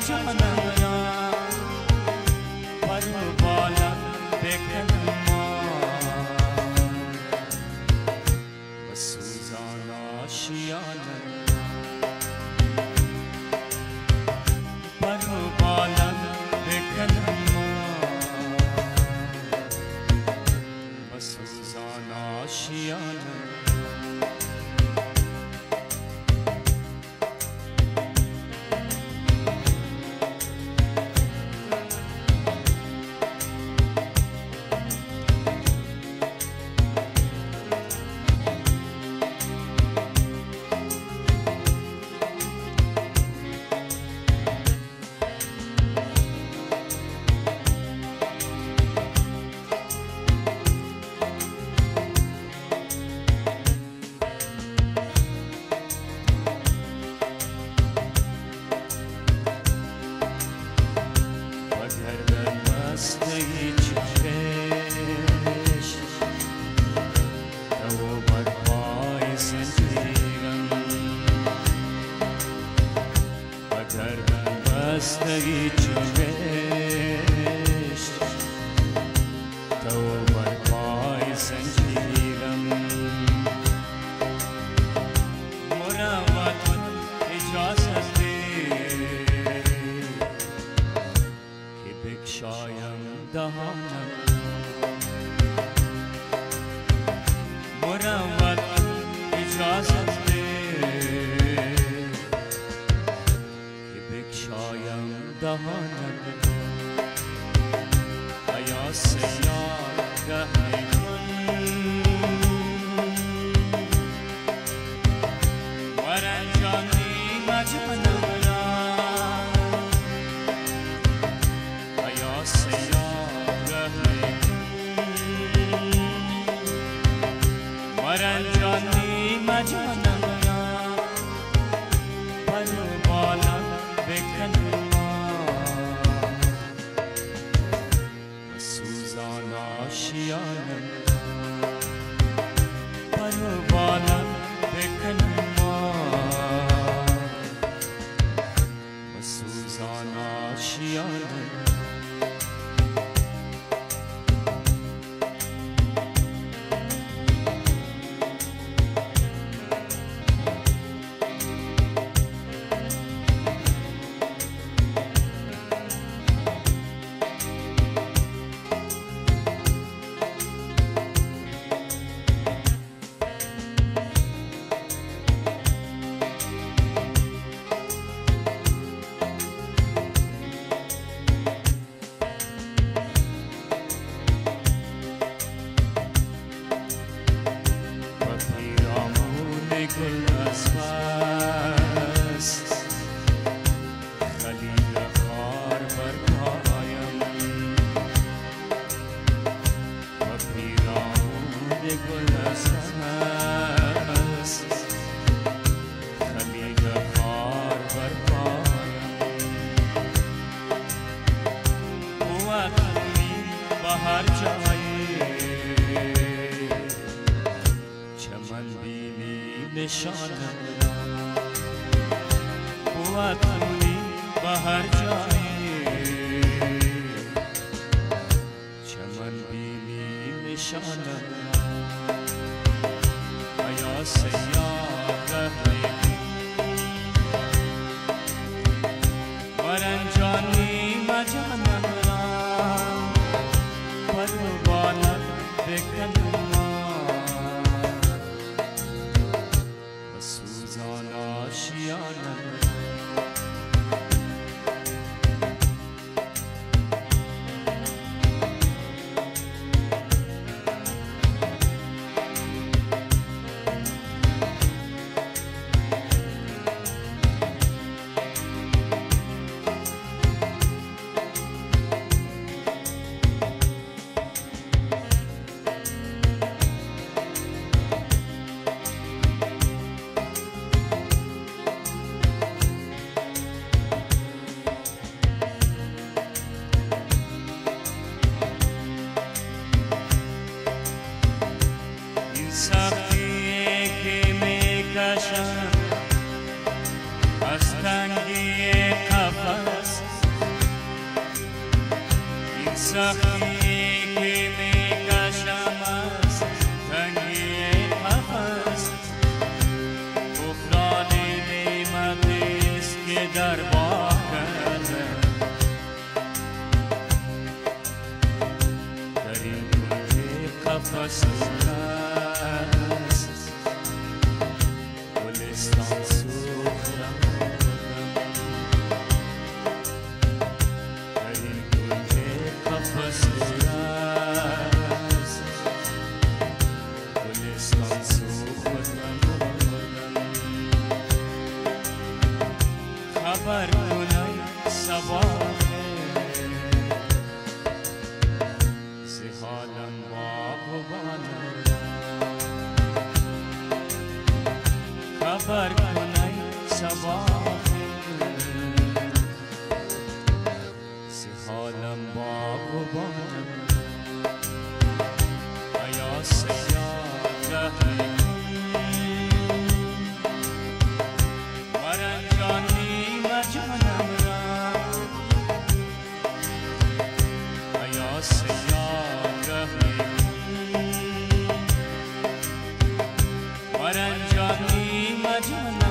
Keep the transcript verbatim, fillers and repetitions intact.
جانم را پر و بالم بکنم و سوزان آشیانم پر و بالم بکنم و سوزان آشیانم بستگی چشم تو بر پای زنجیرم مروت اجازت ده که بگشایم دهانم مروت اجازت ده شایم دهانم ایا سیار رحمی کن ورنجانی مجانم را ایا سیار رحمی کن ورنجانی مجانم را پر و بالم بکنم و سوزان آشیانم پر و بالم بکنم و سوزان آشیانم گل از بست خلیل خار بر پایم و پیرامون گل از بست خلیل خار بر پایم قوتمی به هر جایی چمن بینی نشانم قوت کنی به هر جایی چمن بینی نشانم ایا سیار رحمی ورنجانی مجانم را پر و بالم بکنم سوزان آشیانم سختی که میکشم از تنگی قفس کفران نعمتیست که در بار کردم در این کنج قفس است گلستان سوختم در این کنج قفس است گلستان سوختم خبر کنم صباح ز حالم باغبانم خبر کنم صباح ز حالم باغبانم ایا سیاد رهی مرنجانی مجانم را ایا سیاد رهی مرنجانی مجانم